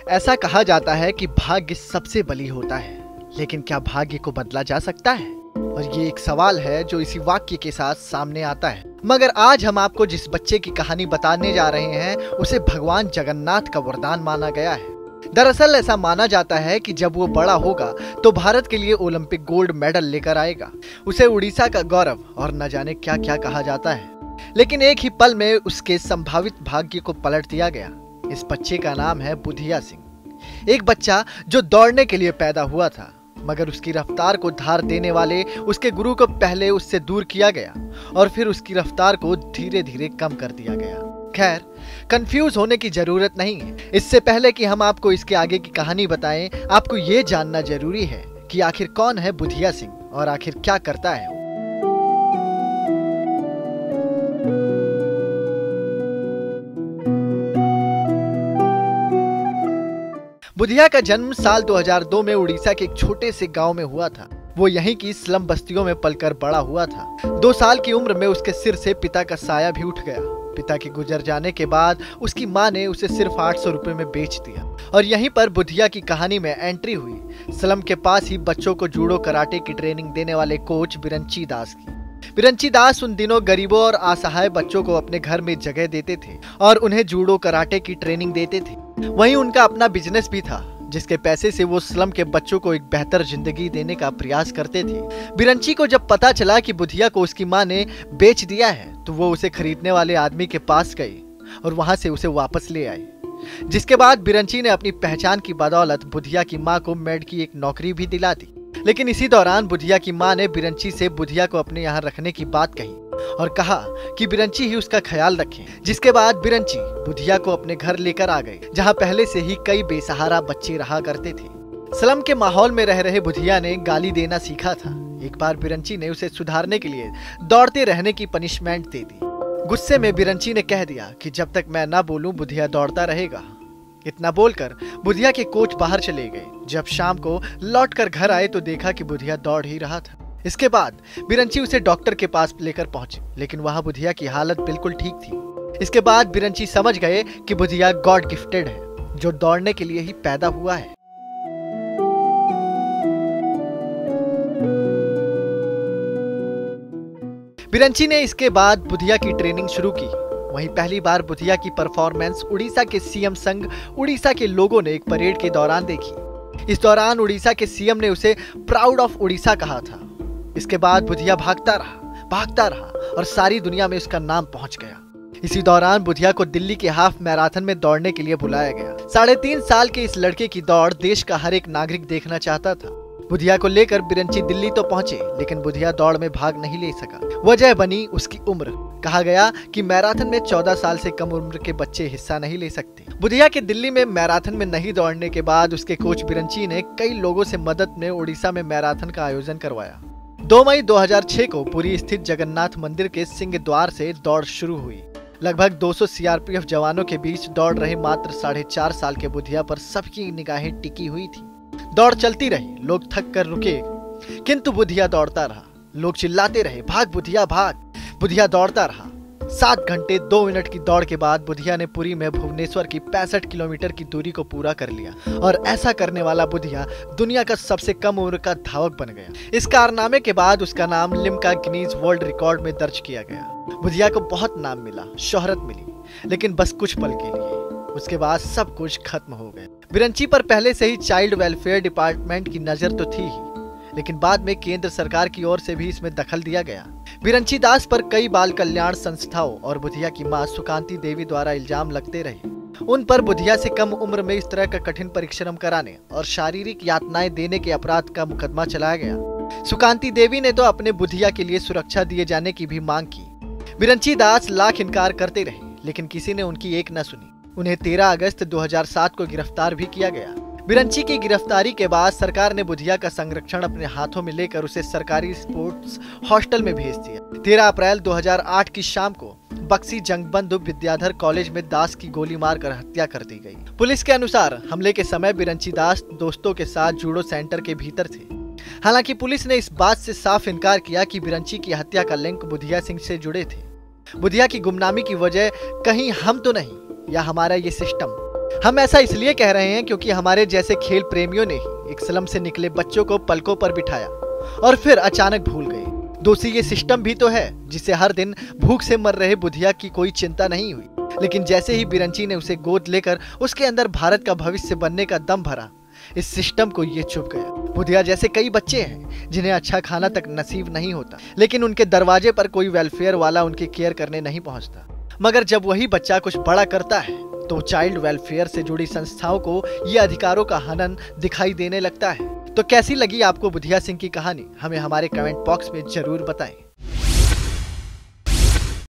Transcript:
ऐसा कहा जाता है कि भाग्य सबसे बली होता है, लेकिन क्या भाग्य को बदला जा सकता है? और ये एक सवाल है जो इसी वाक्य के साथ सामने आता है। मगर आज हम आपको जिस बच्चे की कहानी बताने जा रहे हैं उसे भगवान जगन्नाथ का वरदान माना गया है। दरअसल ऐसा माना जाता है कि जब वो बड़ा होगा तो भारत के लिए ओलंपिक गोल्ड मेडल लेकर आएगा। उसे उड़ीसा का गौरव और न जाने क्या क्या कहा जाता है, लेकिन एक ही पल में उसके संभावित भाग्य को पलट दिया गया। इस बच्चे का नाम है बुधिया सिंह। एक बच्चा जो दौड़ने के लिए पैदा हुआ था, मगर उसकी रफ्तार को धार देने वाले उसके गुरु को पहले उससे दूर किया गया और फिर उसकी रफ्तार को धीरे धीरे कम कर दिया गया। खैर, कंफ्यूज होने की जरूरत नहीं है। इससे पहले कि हम आपको इसके आगे की कहानी बताएं, आपको ये जानना जरूरी है कि आखिर कौन है बुधिया सिंह और आखिर क्या करता है। बुधिया का जन्म साल 2002 में उड़ीसा के एक छोटे से गांव में हुआ था। वो यहीं की स्लम बस्तियों में पलकर बड़ा हुआ था। 2 साल की उम्र में उसके सिर से पिता का साया भी उठ गया। पिता के गुजर जाने के बाद उसकी मां ने उसे सिर्फ 800 रुपए में बेच दिया। और यहीं पर बुधिया की कहानी में एंट्री हुई स्लम के पास ही बच्चों को जूडो कराटे की ट्रेनिंग देने वाले कोच बिरंची दास की। बिरंची दास उन दिनों गरीबों और असहाय बच्चों को अपने घर में जगह देते थे और उन्हें जूडो कराटे की ट्रेनिंग देते थे। वहीं उनका अपना बिजनेस भी था, जिसके पैसे से वो स्लम के बच्चों को एक बेहतर जिंदगी देने का प्रयास करते थे। बिरंची को जब पता चला कि बुधिया को उसकी मां ने बेच दिया है, तो वो उसे खरीदने वाले आदमी के पास गई और वहां से उसे वापस ले आई। जिसके बाद बिरंची ने अपनी पहचान की बदौलत बुधिया की मां को मेड की एक नौकरी भी दिला दी। लेकिन इसी दौरान बुधिया की मां ने बिरंची से बुधिया को अपने यहाँ रखने की बात कही और कहा कि बिरंची ही उसका ख्याल रखे। जिसके बाद बिरंची बुधिया को अपने घर लेकर आ गए, जहाँ पहले से ही कई बेसहारा बच्चे रहा करते थे। स्लम के माहौल में रह रहे बुधिया ने गाली देना सीखा था। एक बार बिरंची ने उसे सुधारने के लिए दौड़ते रहने की पनिशमेंट दे दी। गुस्से में बिरंची ने कह दिया कि जब तक मैं ना बोलूं बुधिया दौड़ता रहेगा। इतना बोलकर बुधिया के कोच बाहर चले गए। जब शाम को लौटकर घर आए तो देखा कि बुधिया दौड़ ही रहा था। इसके बाद बिरंची उसे डॉक्टर के पास लेकर पहुंचे, लेकिन वहां बुधिया की हालत बिल्कुल ठीक थी। इसके बाद बिरंची समझ गए कि बुधिया गॉड गिफ्टेड है, जो दौड़ने के लिए ही पैदा हुआ है। बिरंची ने इसके बाद बुधिया की ट्रेनिंग शुरू की। वहीं पहली बार बुधिया की परफॉर्मेंस उड़ीसा के सीएम संग उड़ीसा के लोगों ने एक परेड के दौरान देखी। इस दौरान उड़ीसा के सीएम ने उसे प्राउड ऑफ उड़ीसा कहा था। इसके बाद बुधिया भागता रहा और सारी दुनिया में उसका नाम पहुंच गया। इसी दौरान बुधिया को दिल्ली के हाफ मैराथन में दौड़ने के लिए बुलाया गया। 3.5 साल के इस लड़के की दौड़ देश का हर एक नागरिक देखना चाहता था। बुधिया को लेकर बिरंची दिल्ली तो पहुंचे, लेकिन बुधिया दौड़ में भाग नहीं ले सका। वजह बनी उसकी उम्र। कहा गया कि मैराथन में 14 साल से कम उम्र के बच्चे हिस्सा नहीं ले सकते। बुधिया के दिल्ली में मैराथन में नहीं दौड़ने के बाद उसके कोच बिरंची ने कई लोगों से मदद में उड़ीसा में मैराथन का आयोजन करवाया। 2 मई 2006 को पुरी स्थित जगन्नाथ मंदिर के सिंह द्वार से दौड़ शुरू हुई। लगभग 200 सीआरपीएफ जवानों के बीच दौड़ रहे मात्र 4.5 साल के बुधिया पर सबकी निगाहें टिकी हुई थी। दौड़ चलती रही, लोग थक कर रुके, किंतु बुधिया दौड़ता रहा। लोग चिल्लाते रहे, भाग बुधिया भाग। बुधिया दौड़ता रहा। 7 घंटे 2 मिनट की दौड़ के बाद बुधिया ने पुरी में भुवनेश्वर की 65 किलोमीटर की दूरी को पूरा कर लिया और ऐसा करने वाला बुधिया दुनिया का सबसे कम उम्र का धावक बन गया। इस कारनामे के बाद उसका नाम लिम्का गिनीज वर्ल्ड रिकॉर्ड में दर्ज किया गया। बुधिया को बहुत नाम मिला, शोहरत मिली, लेकिन बस कुछ पल के लिए। उसके बाद सब कुछ खत्म हो गया। बिरंची पर पहले से ही चाइल्ड वेलफेयर डिपार्टमेंट की नजर तो थी ही, लेकिन बाद में केंद्र सरकार की ओर से भी इसमें दखल दिया गया। बिरंची दास पर कई बाल कल्याण संस्थाओं और बुधिया की मां सुकांती देवी द्वारा इल्जाम लगते रहे। उन पर बुधिया से कम उम्र में इस तरह का कठिन परिश्रम कराने और शारीरिक यातनाएं देने के अपराध का मुकदमा चलाया गया। सुकांती देवी ने तो अपने बुधिया के लिए सुरक्षा दिए जाने की भी मांग की। बिरंची दास लाख इनकार करते रहे, लेकिन किसी ने उनकी एक न सुनी। उन्हें 13 अगस्त 2007 को गिरफ्तार भी किया गया। बिरंची की गिरफ्तारी के बाद सरकार ने बुधिया का संरक्षण अपने हाथों में लेकर उसे सरकारी स्पोर्ट्स हॉस्टल में भेज दिया। 13 अप्रैल 2008 की शाम को बक्सी जंगबंधु विद्याधर कॉलेज में दास की गोली मारकर हत्या कर दी गई। पुलिस के अनुसार हमले के समय बिरंची दास दोस्तों के साथ जूडो सेंटर के भीतर थे। हालांकि पुलिस ने इस बात से साफ इनकार किया कि बिरंची की हत्या का लिंक बुधिया सिंह से जुड़े थे। बुधिया की गुमनामी की वजह कहीं हम तो नहीं या हमारा ये सिस्टम, हम ऐसा इसलिए कह रहे हैं क्योंकि हमारे जैसे खेल प्रेमियों ने ही एक स्लम से निकले बच्चों को पलकों पर बिठाया और फिर अचानक भूल गए। दोषी ये सिस्टम भी तो है जिसे हर दिन भूख से मर रहे बुधिया की कोई चिंता नहीं हुई, लेकिन जैसे ही बिरंची ने उसे गोद लेकर उसके अंदर भारत का भविष्य बनने का दम भरा, इस सिस्टम को ये चुभ गया। बुधिया जैसे कई बच्चे हैं जिन्हें अच्छा खाना तक नसीब नहीं होता, लेकिन उनके दरवाजे पर कोई वेलफेयर वाला उनकी केयर करने नहीं पहुंचता। मगर जब वही बच्चा कुछ बड़ा करता है तो चाइल्ड वेलफेयर से जुड़ी संस्थाओं को ये अधिकारों का हनन दिखाई देने लगता है। तो कैसी लगी आपको बुधिया सिंह की कहानी? हमें हमारे कमेंट बॉक्स में जरूर बताएं।